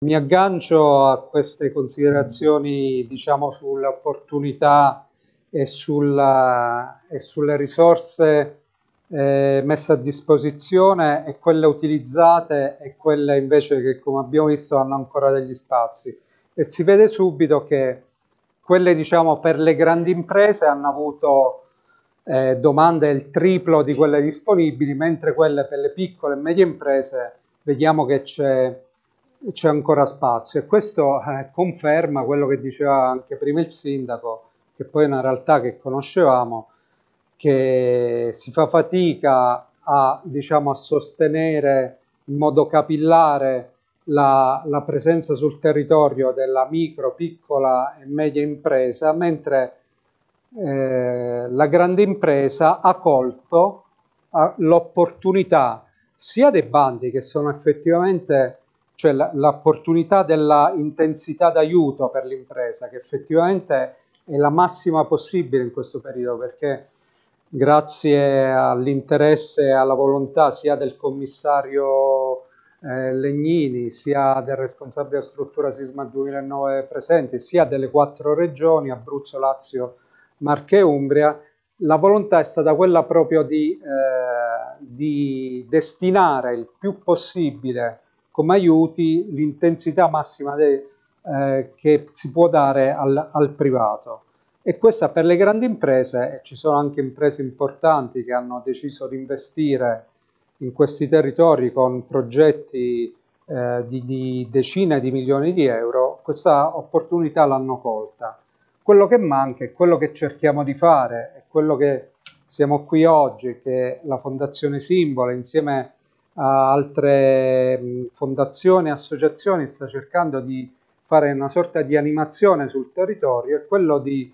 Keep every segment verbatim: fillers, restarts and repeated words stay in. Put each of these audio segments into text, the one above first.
Mi aggancio a queste considerazioni, diciamo, sulle opportunità e, sulla- e sulle risorse eh, messe a disposizione e quelle utilizzate e quelle invece che, come abbiamo visto, hanno ancora degli spazi. E si vede subito che quelle, diciamo, per le grandi imprese hanno avuto eh, domande il triplo di quelle disponibili, mentre quelle per le piccole e medie imprese vediamo che c'è c'è ancora spazio e questo eh, conferma quello che diceva anche prima il sindaco, che poi è una realtà che conoscevamo, che si fa fatica a, diciamo, a sostenere in modo capillare la, la presenza sul territorio della micro, piccola e media impresa, mentre eh, la grande impresa ha colto l'opportunità sia dei bandi che sono effettivamente, cioè l'opportunità della intensità d'aiuto per l'impresa, che effettivamente è la massima possibile in questo periodo, perché grazie all'interesse e alla volontà sia del commissario eh, Legnini, sia del responsabile della struttura Sisma duemilanove presente, sia delle quattro regioni, Abruzzo, Lazio, Marche e Umbria, la volontà è stata quella proprio di, eh, di destinare il più possibile come aiuti l'intensità massima de, eh, che si può dare al, al privato. E questa per le grandi imprese, e ci sono anche imprese importanti che hanno deciso di investire in questi territori con progetti eh, di, di decine di milioni di euro, questa opportunità l'hanno colta. Quello che manca è quello che cerchiamo di fare, è quello che siamo qui oggi, che la Fondazione Simbolo insieme a altre mh, fondazioni e associazioni sta cercando di fare una sorta di animazione sul territorio, è quello di,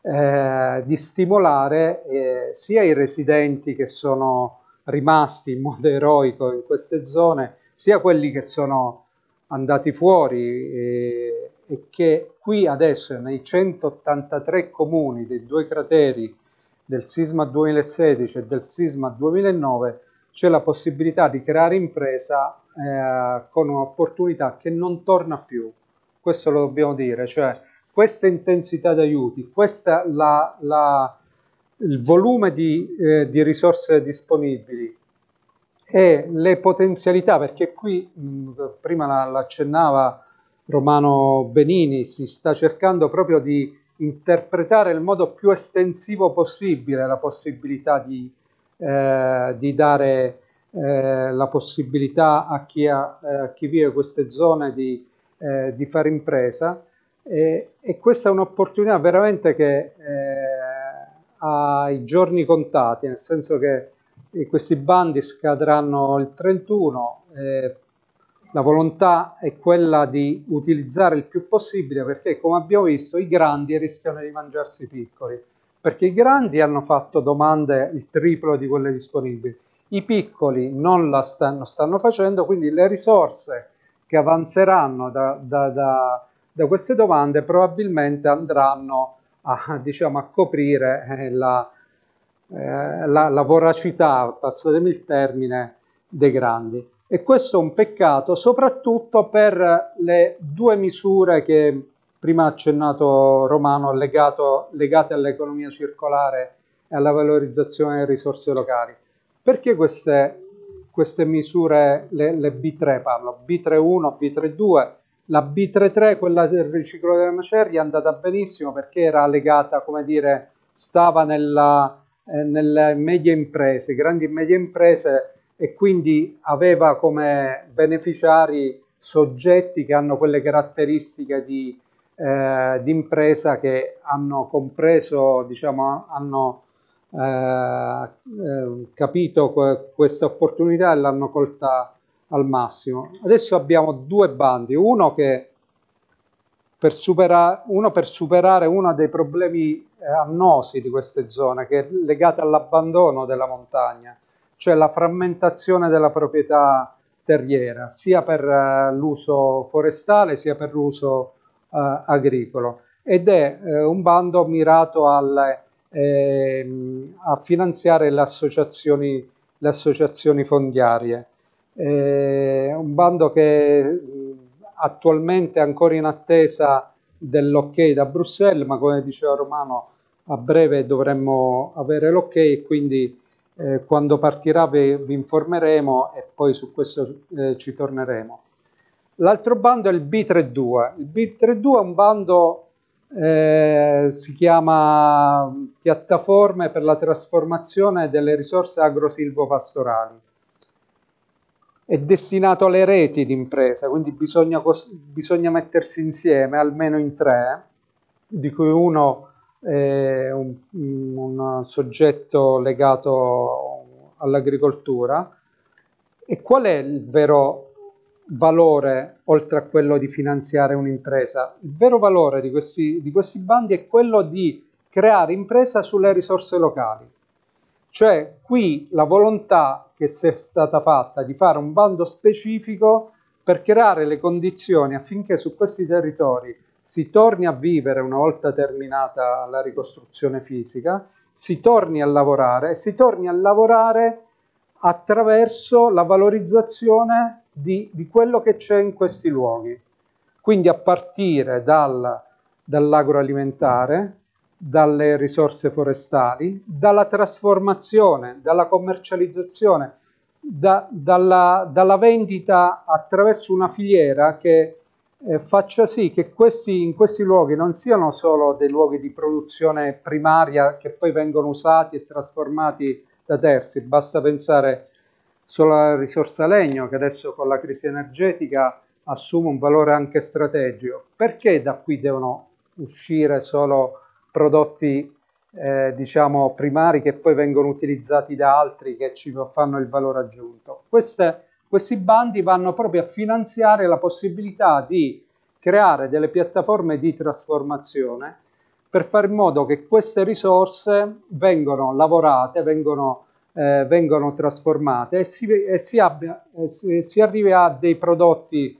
eh, di stimolare eh, sia i residenti che sono rimasti in modo eroico in queste zone, sia quelli che sono andati fuori e, e che qui adesso nei centottantatré comuni dei due crateri del sisma duemilasedici e del sisma duemilanove c'è la possibilità di creare impresa eh, con un'opportunità che non torna più. Questo lo dobbiamo dire, cioè questa intensità di aiuti, questa la, la, il volume di, eh, di risorse disponibili e le potenzialità, perché qui mh, prima l'accennava Romano Benini, si sta cercando proprio di interpretare nel modo più estensivo possibile la possibilità di, eh, di dare eh, la possibilità a chi, ha, eh, a chi vive queste zone di, eh, di fare impresa e, e questa è un'opportunità veramente che eh, ha i giorni contati, nel senso che e questi bandi scadranno il trentuno, eh, la volontà è quella di utilizzare il più possibile perché come abbiamo visto i grandi rischiano di mangiarsi i piccoli, perché i grandi hanno fatto domande il triplo di quelle disponibili, i piccoli non la stanno, stanno facendo, quindi le risorse che avanzeranno da, da, da, da queste domande probabilmente andranno a, diciamo, a coprire eh, la eh, la, la voracità, passatemi il termine, dei grandi. E questo è un peccato soprattutto per le due misure che prima ha accennato Romano, legato, legate all'economia circolare e alla valorizzazione delle risorse locali. Perché queste, queste misure, le, le B tre parlo, B tre uno, B tre due, la B tre tre, quella del riciclo delle macerie, è andata benissimo perché era legata, come dire, stava nella eh, nelle medie imprese, grandi e medie imprese e quindi aveva come beneficiari soggetti che hanno quelle caratteristiche di, eh, di impresa che hanno compreso, diciamo, hanno eh, eh, capito que questa opportunità e l'hanno colta al massimo. Adesso abbiamo due bandi, uno che per superare, uno per superare uno dei problemi eh, annosi di queste zone, che è legato all'abbandono della montagna, cioè la frammentazione della proprietà terriera, sia per eh, l'uso forestale sia per l'uso eh, agricolo. Ed è eh, un bando mirato al, eh, a finanziare le associazioni, le associazioni fondiarie. È un bando che attualmente ancora in attesa dell'ok da Bruxelles, ma come diceva Romano, a breve dovremmo avere l'ok, e quindi eh, quando partirà vi, vi informeremo e poi su questo eh, ci torneremo. L'altro bando è il B trentadue. Il B trentadue è un bando, eh, si chiama Piattaforme per la trasformazione delle risorse agrosilvopastorali. È destinato alle reti di impresa, quindi bisogna, bisogna mettersi insieme almeno in tre, di cui uno è un, un soggetto legato all'agricoltura. E qual è il vero valore, oltre a quello di finanziare un'impresa? Il vero valore di questi, di questi bandi è quello di creare impresa sulle risorse locali. Cioè, qui la volontà che si è stata fatta di fare un bando specifico per creare le condizioni affinché su questi territori si torni a vivere una volta terminata la ricostruzione fisica, si torni a lavorare e si torni a lavorare attraverso la valorizzazione di, di quello che c'è in questi luoghi. Quindi a partire dal, dall'agroalimentare, dalle risorse forestali, dalla trasformazione, dalla commercializzazione, da, dalla, dalla vendita attraverso una filiera che eh, faccia sì che questi, in questi luoghi non siano solo dei luoghi di produzione primaria che poi vengono usati e trasformati da terzi. Basta pensare solo alla risorsa legno, che adesso con la crisi energetica assume un valore anche strategico. Perché da qui devono uscire solo prodotti eh, diciamo primari che poi vengono utilizzati da altri che ci fanno il valore aggiunto? Queste, questi bandi vanno proprio a finanziare la possibilità di creare delle piattaforme di trasformazione per fare in modo che queste risorse vengano lavorate, vengono, eh, vengono trasformate e si, e si, abbia, e si, si arrivi a dei prodotti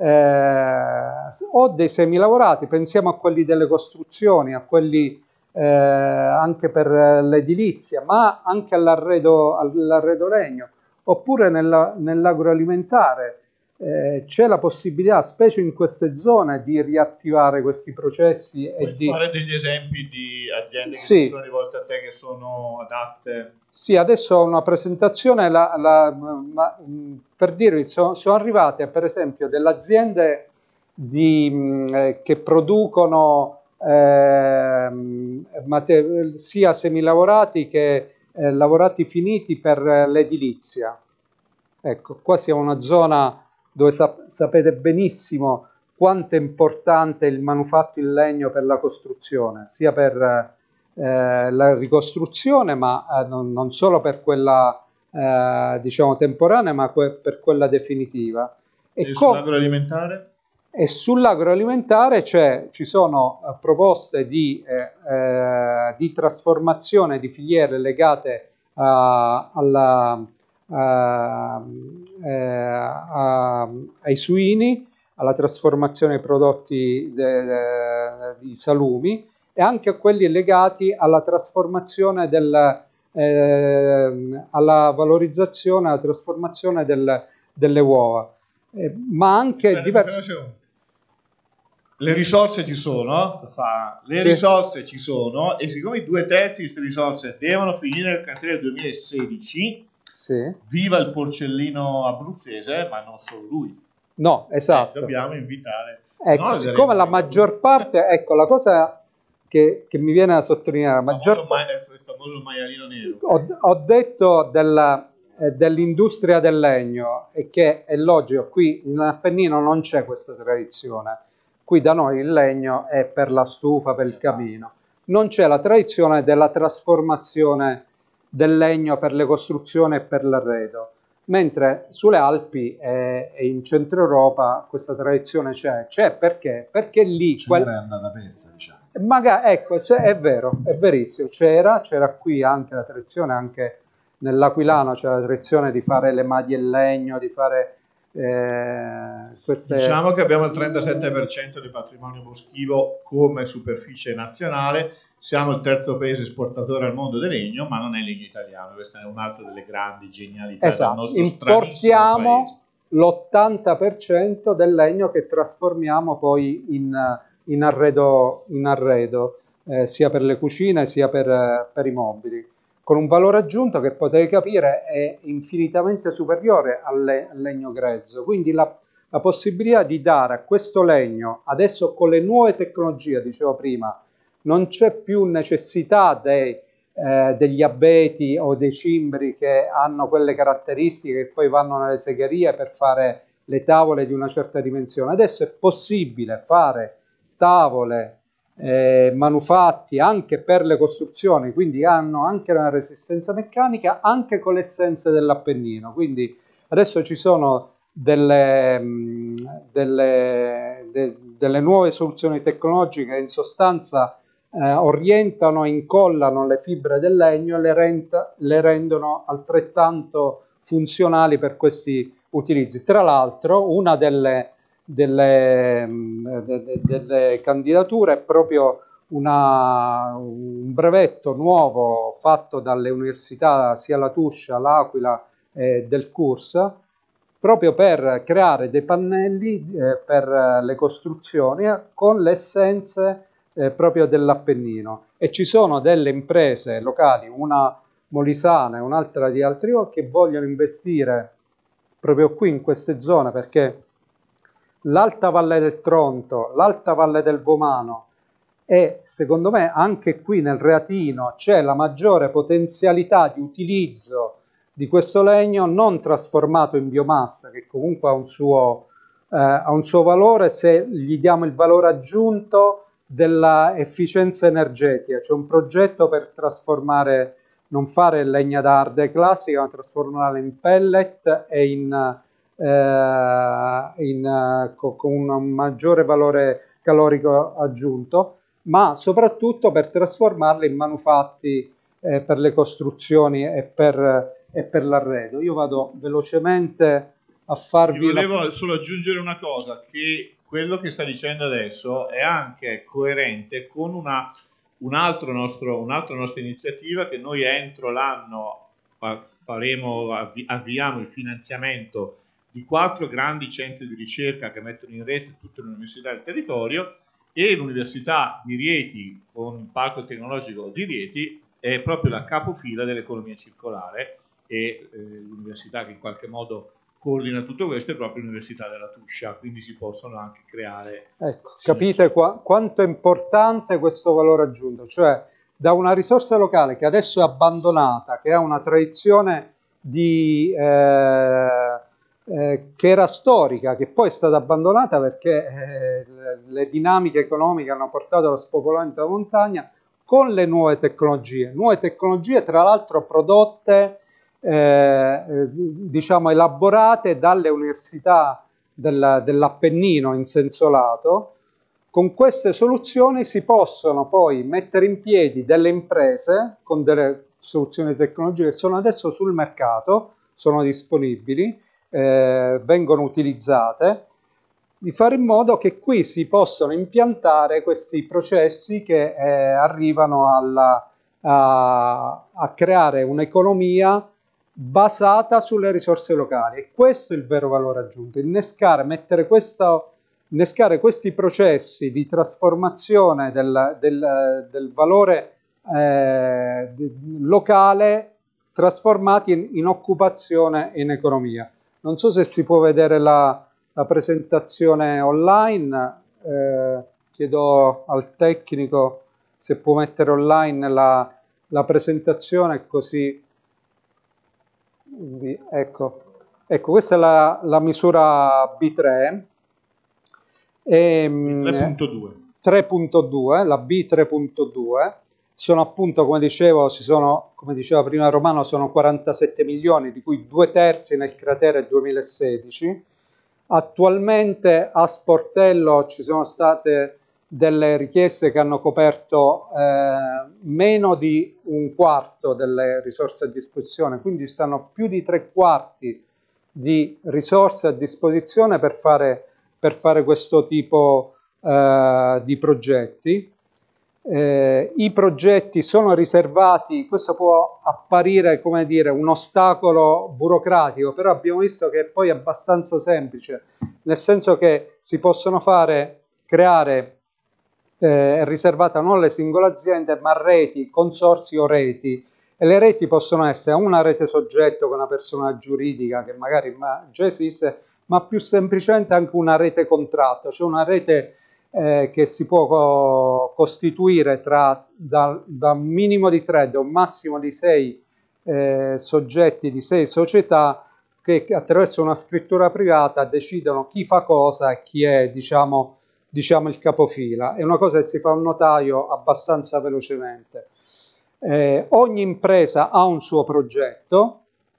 Eh, o dei semilavorati. Pensiamo a quelli delle costruzioni, a quelli eh, anche per l'edilizia, ma anche all'arredo all'arredo legno, oppure nell'agroalimentare. Eh, c'è la possibilità, specie in queste zone, di riattivare questi processi. Puoi e di fare degli esempi di aziende che sì. si sono rivolte a te, che sono adatte? Sì, adesso ho una presentazione, la, la, ma, per dirvi, sono, sono arrivate per esempio delle aziende di, mh, che producono eh, sia semilavorati che eh, lavorati finiti per l'edilizia. Ecco, qua siamo una zona dove sap sapete benissimo quanto è importante il manufatto in legno per la costruzione, sia per Eh, la ricostruzione, ma eh, non, non solo per quella eh, diciamo temporanea, ma que per quella definitiva. E, e sull'agroalimentare? E sull'agroalimentare ci sono uh, proposte di, eh, eh, di trasformazione di filiere legate uh, alla, uh, eh, a, ai suini, alla trasformazione dei prodotti de, de, di salumi, e anche a quelli legati alla trasformazione del, eh, alla valorizzazione, alla trasformazione del, delle uova, eh, ma anche diverse. Le risorse ci sono, le sì. risorse ci sono, e siccome i due terzi di queste risorse devono finire nel cantiere del duemilasedici, sì. Viva il porcellino abruzzese, ma non solo lui. No, esatto. Eh, dobbiamo invitare. Ecco, no, siccome la maggior parte, ecco, la cosa Che, che mi viene da sottolineare, il maggior... famoso, ma il famoso maialino nero. Ho, ho detto della, eh, dell'industria del legno, e che è logico, qui in Appennino non c'è questa tradizione, qui da noi il legno è per la stufa, per il camino, non c'è la tradizione della trasformazione del legno per le costruzioni e per l'arredo, mentre sulle Alpi e, e in Centro Europa questa tradizione c'è. C'è perché? Perché lì... C'era quel... è andata persa, diciamo. Magari, ecco, cioè, è vero, è verissimo, c'era, c'era qui anche la tradizione, anche nell'Aquilano c'era la tradizione di fare le madie in legno, di fare eh, queste... Diciamo che abbiamo il trentasette per cento di patrimonio boschivo come superficie nazionale, siamo il terzo paese esportatore al mondo del legno, ma non è il legno italiano, questa è un'altra delle grandi genialità esatto. del nostro importiamo, l'ottanta per cento del legno che trasformiamo poi in, in arredo, in arredo eh, sia per le cucine sia per, per i mobili, con un valore aggiunto che potete capire è infinitamente superiore al, le, al legno grezzo. Quindi la, la possibilità di dare a questo legno, adesso con le nuove tecnologie, dicevo prima, non c'è più necessità dei, eh, degli abeti o dei cimbri che hanno quelle caratteristiche che poi vanno nelle segherie per fare le tavole di una certa dimensione. Adesso è possibile fare tavole Eh, manufatti anche per le costruzioni, quindi hanno anche una resistenza meccanica anche con le essenze dell'Appennino. Quindi adesso ci sono delle, delle, de, delle nuove soluzioni tecnologiche che in sostanza eh, orientano e incollano le fibre del legno e le, renta, le rendono altrettanto funzionali per questi utilizzi. Tra l'altro una delle Delle, delle, delle candidature è proprio una, un brevetto nuovo fatto dalle università sia La Tuscia, L'Aquila e del C U R S, proprio per creare dei pannelli eh, per le costruzioni con le essenze eh, proprio dell'Appennino, e ci sono delle imprese locali, una molisana e un'altra di altri che vogliono investire proprio qui in queste zone, perché l'Alta Valle del Tronto, l'Alta Valle del Vomano e secondo me anche qui nel Reatino c'è la maggiore potenzialità di utilizzo di questo legno non trasformato in biomassa, che comunque ha un suo, eh, ha un suo valore se gli diamo il valore aggiunto della efficienza energetica. C'è un progetto per trasformare, non fare legna da arde classica, ma trasformarla in pellet e in Eh, in, uh, co con un maggiore valore calorico aggiunto, ma soprattutto per trasformarle in manufatti eh, per le costruzioni e per, e per l'arredo. Io vado velocemente a farvi... Io volevo la... solo aggiungere una cosa, che quello che sta dicendo adesso è anche coerente con una, un altro nostro, un'altra nostra iniziativa che noi entro l'anno faremo, avvi avviamo il finanziamento di quattro grandi centri di ricerca che mettono in rete tutte le università del territorio, e l'Università di Rieti con il Parco Tecnologico di Rieti è proprio la capofila dell'economia circolare, e eh, l'università che in qualche modo coordina tutto questo è proprio l'Università della Tuscia, quindi si possono anche creare... Ecco, capite qua, quanto è importante questo valore aggiunto, cioè da una risorsa locale che adesso è abbandonata, che ha una tradizione di... Eh, Eh, che era storica, che poi è stata abbandonata perché eh, le, le dinamiche economiche hanno portato allo spopolamento della montagna, con le nuove tecnologie, nuove tecnologie tra l'altro prodotte, eh, diciamo elaborate dalle università del, dell'Appennino in senso lato. Con queste soluzioni si possono poi mettere in piedi delle imprese con delle soluzioni tecnologiche che sono adesso sul mercato, sono disponibili, Eh, vengono utilizzate, di fare in modo che qui si possano impiantare questi processi che eh, arrivano alla, a, a creare un'economia basata sulle risorse locali. E questo è il vero valore aggiunto, innescare, mettere questo, innescare questi processi di trasformazione del, del, del valore eh, locale trasformati in, in occupazione e in economia. Non so se si può vedere la, la presentazione online, eh, chiedo al tecnico se può mettere online la, la presentazione, così, ecco, ecco questa è la, la misura B tre, tre punto due, la B tre punto due. Sono appunto, come dicevo, ci sono, come diceva prima Romano, sono quarantasette milioni, di cui due terzi nel cratere duemilasedici. Attualmente a Sportello ci sono state delle richieste che hanno coperto eh, meno di un quarto delle risorse a disposizione, quindi stanno più di tre quarti di risorse a disposizione per fare, per fare questo tipo eh, di progetti. eh, i progetti sono riservati, questo può apparire come dire un ostacolo burocratico, però abbiamo visto che poi è abbastanza semplice, nel senso che si possono fare, creare, eh, è riservata non alle singole aziende, ma reti, consorzi o reti. E le reti possono essere una rete soggetto con una persona giuridica che magari ma già esiste, ma più semplicemente anche una rete contratto, cioè una rete eh, che si può co costituire tra da, da un minimo di tre da un massimo di sei eh, soggetti, di sei società che attraverso una scrittura privata decidono chi fa cosa e chi è, diciamo, diciamo il capofila. È una cosa che si fa a un notaio abbastanza velocemente. Eh, ogni impresa ha un suo progetto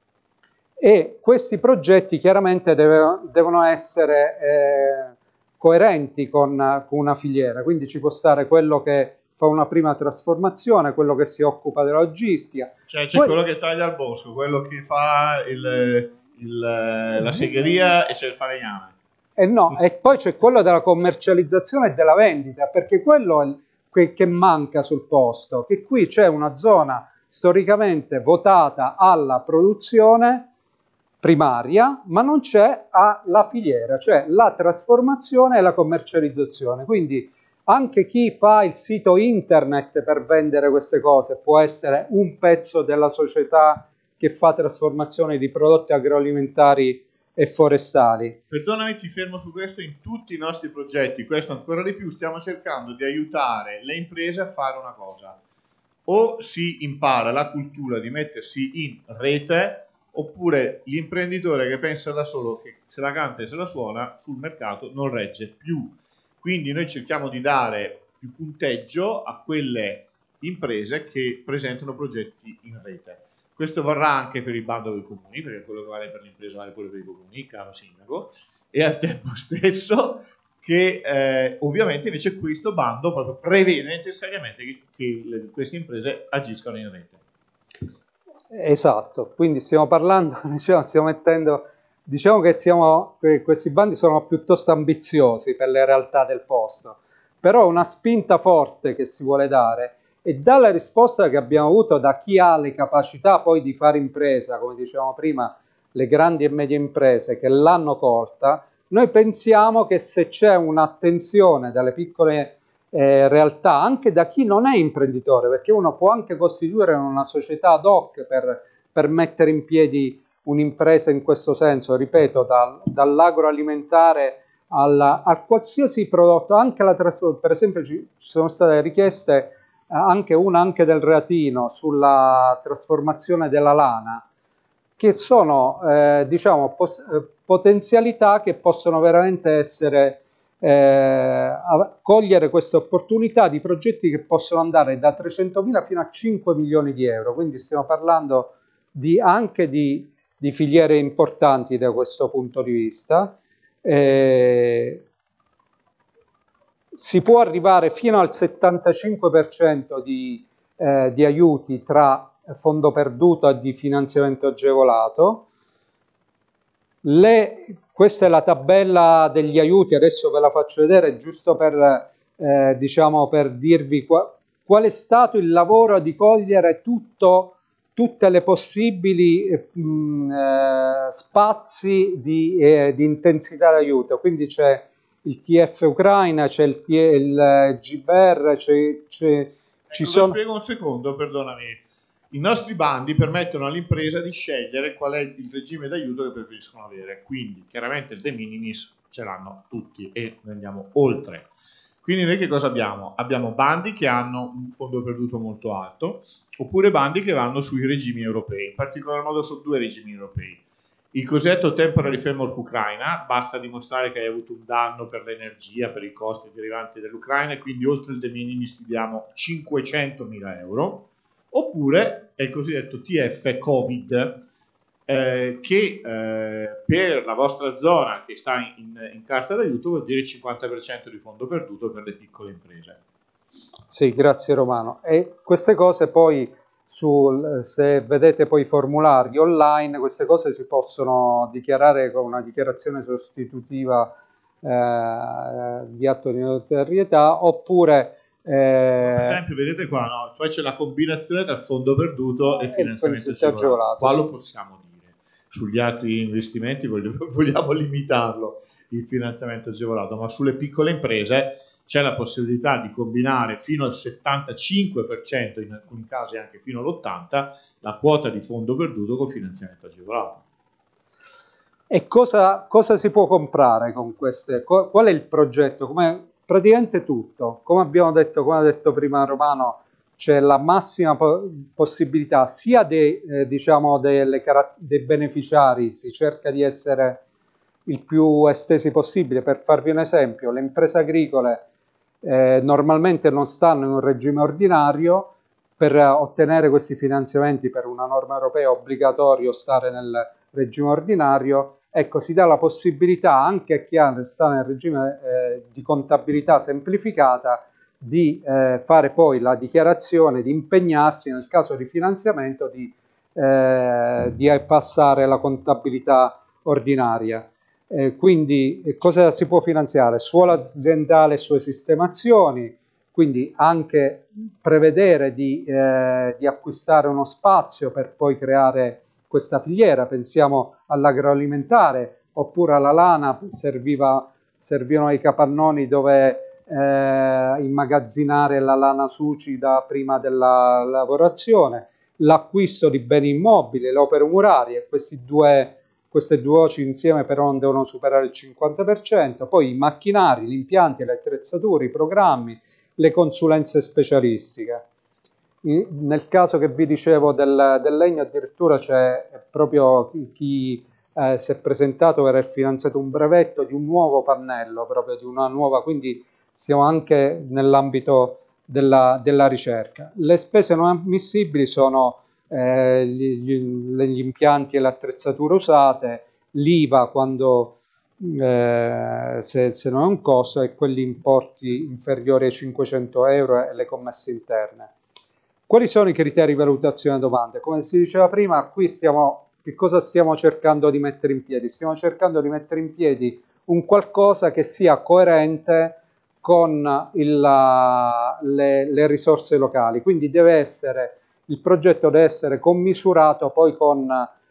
e questi progetti chiaramente deve, devono essere eh, coerenti con, con una filiera, quindi ci può stare quello che fa una prima trasformazione, quello che si occupa della logistica. Cioè c'è quello che taglia il bosco, quello che fa il, il, la segheria e c'è il falegname. E, no, e poi c'è quello della commercializzazione e della vendita, perché quello è il che manca sul posto, che qui c'è una zona storicamente votata alla produzione primaria, ma non c'è alla filiera, cioè la trasformazione e la commercializzazione. Quindi anche chi fa il sito internet per vendere queste cose può essere un pezzo della società che fa trasformazione di prodotti agroalimentari e forestali. Perdonami, ti fermo su questo. In tutti i nostri progetti, questo ancora di più, stiamo cercando di aiutare le imprese a fare una cosa: o si impara la cultura di mettersi in rete, oppure l'imprenditore che pensa da solo che se la canta e se la suona sul mercato non regge più. Quindi noi cerchiamo di dare più punteggio a quelle imprese che presentano progetti in rete. Questo varrà anche per il bando dei comuni, perché quello che vale per l'impresa vale pure per i comuni, caro sindaco, e al tempo stesso che eh, ovviamente invece questo bando proprio prevede necessariamente che, che le, queste imprese agiscano in rete. Esatto, quindi stiamo parlando, diciamo, stiamo mettendo, diciamo che siamo, questi bandi sono piuttosto ambiziosi per le realtà del posto, però una spinta forte che si vuole dare. E dalla risposta che abbiamo avuto da chi ha le capacità poi di fare impresa, come dicevamo prima, le grandi e medie imprese che l'hanno colta, noi pensiamo che se c'è un'attenzione dalle piccole eh, realtà, anche da chi non è imprenditore, perché uno può anche costituire una società ad hoc per, per mettere in piedi un'impresa in questo senso, ripeto, dal, dall'agroalimentare al, a qualsiasi prodotto, anche la trasformazione. Per esempio ci sono state richieste anche una anche del Reatino sulla trasformazione della lana, che sono eh, diciamo potenzialità che possono veramente essere eh, cogliere queste opportunità di progetti che possono andare da trecentomila fino a cinque milioni di euro, quindi stiamo parlando di, anche di, di filiere importanti da questo punto di vista. Eh, si può arrivare fino al settantacinque per cento di, eh, di aiuti tra fondo perduto e di finanziamento agevolato. Le, questa è la tabella degli aiuti, adesso ve la faccio vedere giusto per, eh, diciamo, per dirvi qua, qual è stato il lavoro di cogliere tutto, tutte le possibili mh, eh, spazi di, eh, di intensità d'aiuto. Quindi c'è il T F Ucraina, c'è il, il G B R, c'è, c'è, ci ecco, sono... Lo spiego un secondo, perdonami. I nostri bandi permettono all'impresa di scegliere qual è il regime d'aiuto che preferiscono avere, quindi chiaramente il de minimis ce l'hanno tutti e ne andiamo oltre. Quindi noi che cosa abbiamo? Abbiamo bandi che hanno un fondo perduto molto alto, oppure bandi che vanno sui regimi europei, in particolar modo su due regimi europei. Il cosiddetto Temporary Framework Ucraina, basta dimostrare che hai avuto un danno per l'energia, per i costi derivanti dall'Ucraina, e quindi oltre il de minimis ti diamo cinquecentomila euro, oppure è il cosiddetto T F Covid, eh, che eh, per la vostra zona che sta in, in carta d'aiuto vuol dire il cinquanta per cento di fondo perduto per le piccole imprese. Sì, grazie Romano. E queste cose poi, sul, se vedete poi i formulari online, queste cose si possono dichiarare con una dichiarazione sostitutiva eh, di atto di notorietà, oppure Per esempio, vedete qua, no? Poi c'è la combinazione tra fondo perduto e finanziamento agevolato. agevolato. Qua sì. Lo possiamo dire. Sugli altri investimenti vogliamo, vogliamo limitarlo, il finanziamento agevolato, ma sulle piccole imprese c'è la possibilità di combinare fino al settantacinque per cento, in alcuni casi anche fino all'ottanta per cento, la quota di fondo perduto con finanziamento agevolato. E cosa, cosa si può comprare con queste? Qual è il progetto? Come praticamente tutto, come abbiamo detto, come ha detto prima Romano, c'è la massima po possibilità sia dei, eh, diciamo delle dei beneficiari, si cerca di essere il più estesi possibile. Per farvi un esempio, le imprese agricole eh, normalmente non stanno in un regime ordinario. Per ottenere questi finanziamenti per una norma europea è obbligatorio stare nel regime ordinario. Ecco, si dà la possibilità anche a chi sta nel regime eh, di contabilità semplificata di eh, fare poi la dichiarazione, di impegnarsi nel caso di finanziamento di, eh, di passare la contabilità ordinaria. Eh, quindi eh, cosa si può finanziare? Suolo aziendale e sue sistemazioni, quindi anche prevedere di, eh, di acquistare uno spazio per poi creare questa filiera. Pensiamo all'agroalimentare, oppure alla lana, serviva, servivano i capannoni dove eh, immagazzinare la lana sucida prima della lavorazione, l'acquisto di beni immobili, le opere murarie. Questi due, queste due voci insieme però non devono superare il cinquanta per cento, poi i macchinari, gli impianti, le attrezzature, i programmi, le consulenze specialistiche. Nel caso che vi dicevo del, del legno, addirittura c'è proprio chi eh, si è presentato per aver finanziato un brevetto di un nuovo pannello, proprio di una nuova, quindi siamo anche nell'ambito della, della ricerca. Le spese non ammissibili sono eh, gli, gli impianti e le attrezzature usate, l'I V A quando eh, se, se non è un costo, e quegli importi inferiori ai cinquecento euro e le commesse interne. Quali sono i criteri di valutazione delle domande? Come si diceva prima, qui stiamo, che cosa stiamo cercando di mettere in piedi? Stiamo cercando di mettere in piedi un qualcosa che sia coerente con il, le, le risorse locali, quindi deve essere, il progetto deve essere commisurato poi con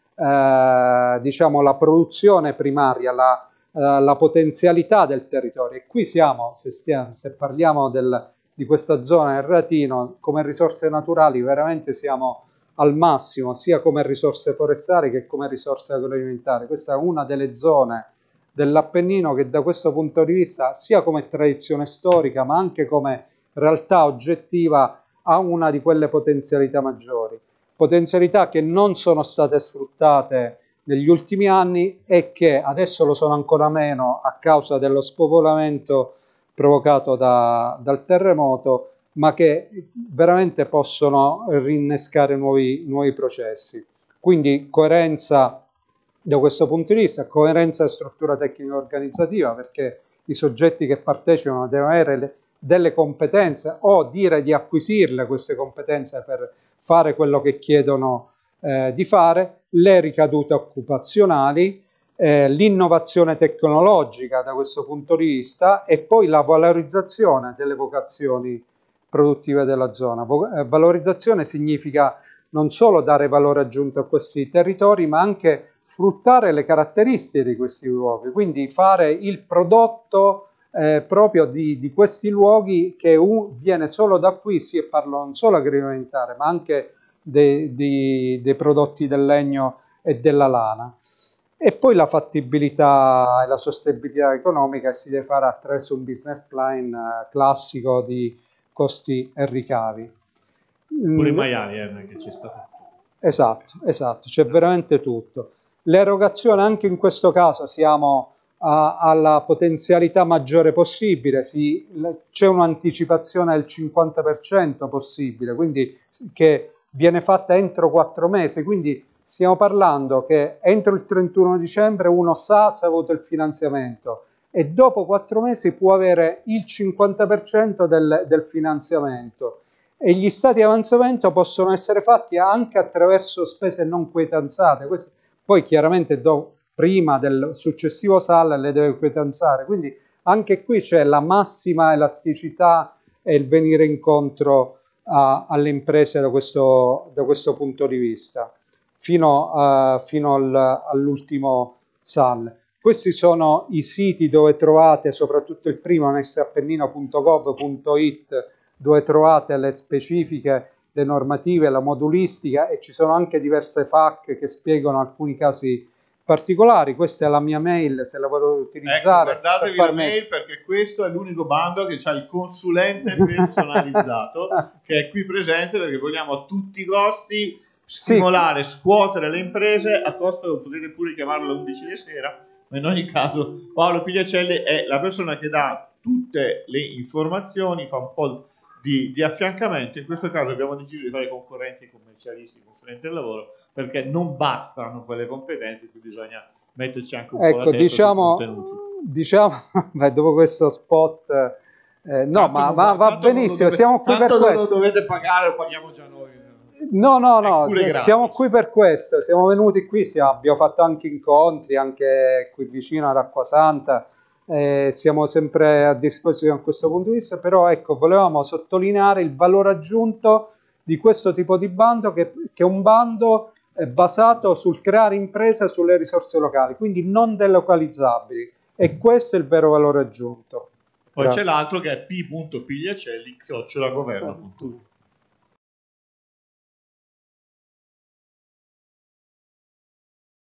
eh, diciamo, la produzione primaria, la, eh, la potenzialità del territorio. E qui siamo, se, stiamo, se parliamo del di questa zona del Ratino, come risorse naturali veramente siamo al massimo, sia come risorse forestali che come risorse agroalimentari. Questa è una delle zone dell'Appennino che da questo punto di vista, sia come tradizione storica ma anche come realtà oggettiva, ha una di quelle potenzialità maggiori, potenzialità che non sono state sfruttate negli ultimi anni e che adesso lo sono ancora meno a causa dello spopolamento provocato da, dal terremoto, ma che veramente possono rinnescare nuovi, nuovi processi. Quindi coerenza da questo punto di vista, coerenza e struttura tecnica organizzativa, perché i soggetti che partecipano devono avere le, delle competenze o dire di acquisirle queste competenze per fare quello che chiedono eh, di fare, le ricadute occupazionali, Eh, l'innovazione tecnologica da questo punto di vista e poi la valorizzazione delle vocazioni produttive della zona. Vo eh, valorizzazione significa non solo dare valore aggiunto a questi territori, ma anche sfruttare le caratteristiche di questi luoghi, quindi fare il prodotto eh, proprio di, di questi luoghi che un, viene solo da qui, si parla non solo agroalimentare, ma anche dei, dei, dei prodotti del legno e della lana. E poi la fattibilità e la sostenibilità economica si deve fare attraverso un business plan eh, classico di costi e ricavi. Pure in maiali, eh, che c'è stato. Esatto, esatto, c'è veramente tutto. L'erogazione anche in questo caso siamo a, alla potenzialità maggiore possibile, c'è un'anticipazione del cinquanta per cento possibile, quindi che viene fatta entro quattro mesi, quindi stiamo parlando che entro il trentuno dicembre uno sa se ha avuto il finanziamento e dopo quattro mesi può avere il cinquanta per cento del, del finanziamento, e gli stati di avanzamento possono essere fatti anche attraverso spese non quietanzate. Questo, poi chiaramente do, prima del successivo S A L le deve quietanzare, quindi anche qui c'è la massima elasticità e il venire incontro a, alle imprese da questo, da questo punto di vista, fino, a, fino al, all'ultimo S A L. Questi sono i siti dove trovate, soprattutto il primo, nextappennino punto gov punto it, dove trovate le specifiche, le normative, la modulistica, e ci sono anche diverse F A Q che spiegano alcuni casi particolari. Questa è la mia mail, se la volete utilizzare. Ecco, guardatevi la mail, perché questo è l'unico bando che ha il consulente personalizzato che è qui presente, perché vogliamo a tutti i costi stimolare, sì, scuotere le imprese a costo, potete pure chiamarlo alle undici di sera, ma in ogni caso Paolo Pigliacelli è la persona che dà tutte le informazioni, fa un po' Di, di affiancamento. In questo caso abbiamo deciso di fare concorrenti commercialisti, consulenti del lavoro, perché non bastano quelle competenze, qui bisogna metterci anche un ecco, po' la testa diciamo, sui contenuti. Diciamo, beh, dopo questo spot, eh, no, ma, non, ma va benissimo, dovete, siamo qui per questo. Tanto lo dovete pagare, lo paghiamo già noi. No, no, no, siamo qui per questo, siamo venuti qui, siamo, abbiamo fatto anche incontri, anche qui vicino ad Acquasanta. Eh, siamo sempre a disposizione da questo punto di vista, però ecco, volevamo sottolineare il valore aggiunto di questo tipo di bando, che, che è un bando eh, basato sul creare imprese sulle risorse locali, quindi non delocalizzabili, e questo è il vero valore aggiunto. Poi c'è l'altro che è p punto pigliacelli chiocciola governo punto it.